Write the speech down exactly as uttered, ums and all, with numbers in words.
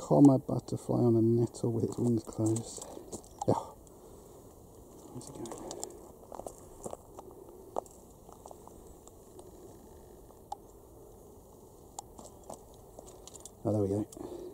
comma butterfly on a nettle with its wings closed. Yeah. Where's he going? Oh, there we go.